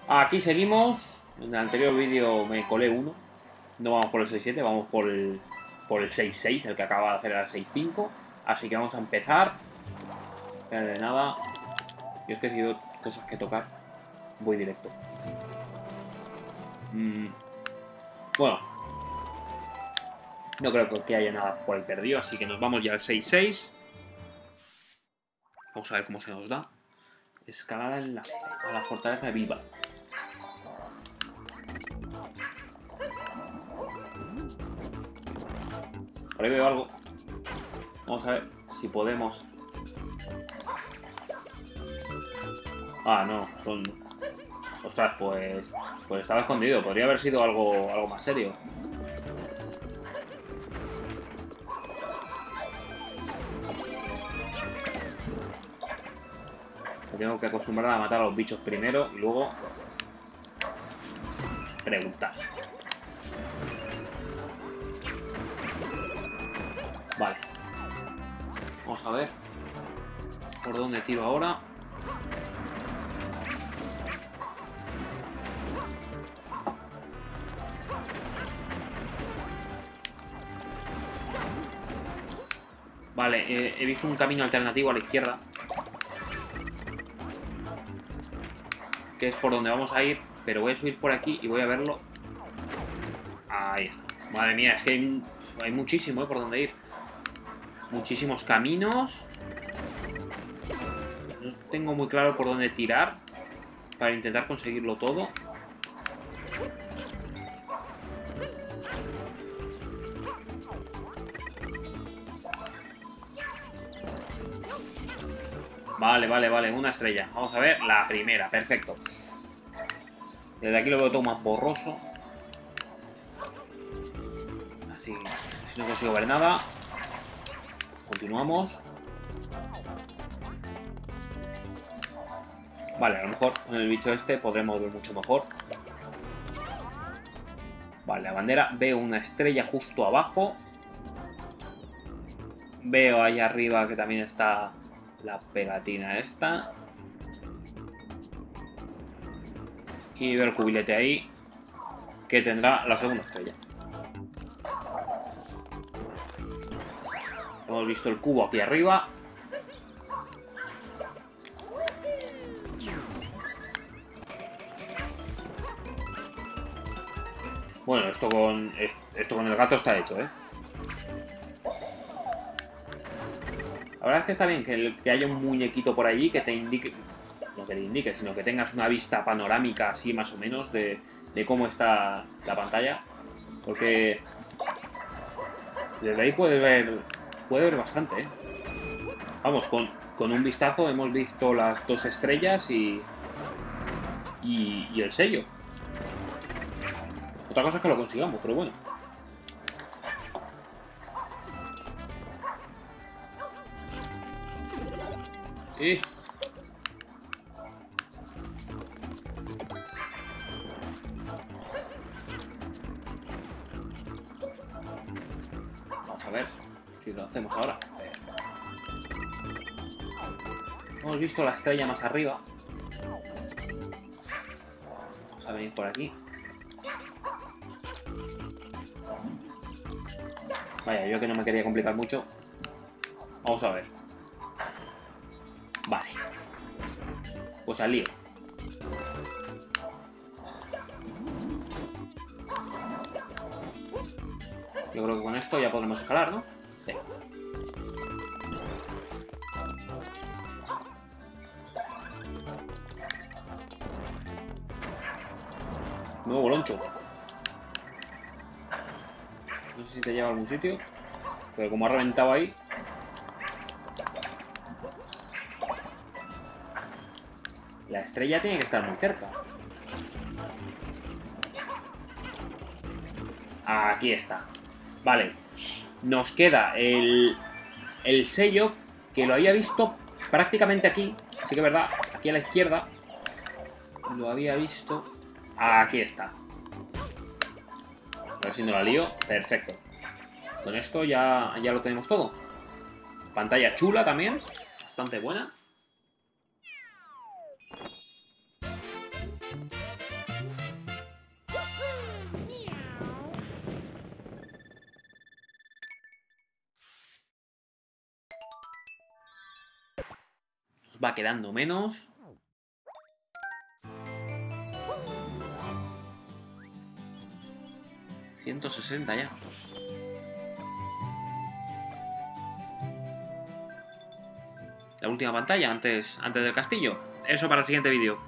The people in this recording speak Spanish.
Aquí seguimos. En el anterior vídeo me colé uno. No vamos por el 6-7, vamos por el 6-6, el que acaba de hacer el 6-5. Así que vamos a empezar. De nada. Yo es que si veo cosas que tocar, voy directo. Bueno. No creo que haya nada por ahí perdido, así que nos vamos ya al 6-6. Vamos a ver cómo se nos da. Escalada a la fortaleza viva. Por ahí veo algo. Vamos a ver si podemos. Ah, no, son... Ostras, pues estaba escondido. Podría haber sido algo más serio. Me tengo que acostumbrar a matar a los bichos primero y luego preguntar. Vale. Vamos a ver por dónde tiro ahora. Vale, he visto un camino alternativo a la izquierda, que es por donde vamos a ir, pero voy a subir por aquí y voy a verlo. Ahí está. Madre mía, es que hay muchísimo, por donde ir. Muchísimos caminos. No tengo muy claro por dónde tirar para intentar conseguirlo todo. Vale, una estrella. Vamos a ver la primera, perfecto. Desde aquí lo veo todo más borroso. Así no consigo ver nada. Continuamos. Vale, a lo mejor con el bicho este podremos ver mucho mejor. Vale, la bandera. Veo una estrella justo abajo. Veo ahí arriba que también está la pegatina esta. Y veo el cubilete ahí, que tendrá la segunda estrella. Hemos visto el cubo aquí arriba. Bueno, esto con el gato está hecho, ¿eh? La verdad es que está bien que haya un muñequito por allí que te indique... No que te indique, sino que tengas una vista panorámica así más o menos de cómo está la pantalla. Porque desde ahí puedes ver bastante, ¿eh? Vamos, con un vistazo hemos visto las 2 estrellas y el sello. Otra cosa es que lo consigamos, pero bueno. Sí. Vamos a ver si lo hacemos ahora. Hemos visto la estrella más arriba. Vamos a venir por aquí. Vaya, yo que no me quería complicar mucho. Vamos a ver. Vale. Pues al lío. Yo creo que con esto ya podemos escalar, ¿no? Sí. Nuevo boloncho. No sé si te lleva a algún sitio, pero como ha reventado ahí... La estrella tiene que estar muy cerca. Aquí está. Vale. Nos queda el sello, que lo había visto prácticamente aquí. Sí que es verdad, aquí a la izquierda. Lo había visto. Aquí está. A ver si no la lío. Perfecto. Con esto ya lo tenemos todo. Pantalla chula también. Bastante buena. Nos va quedando menos. $160 ya. La última pantalla antes del castillo. Eso para el siguiente vídeo.